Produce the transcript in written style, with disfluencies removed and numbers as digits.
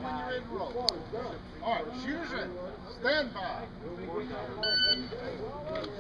when you're ready to roll. All right, shooters in. Stand by.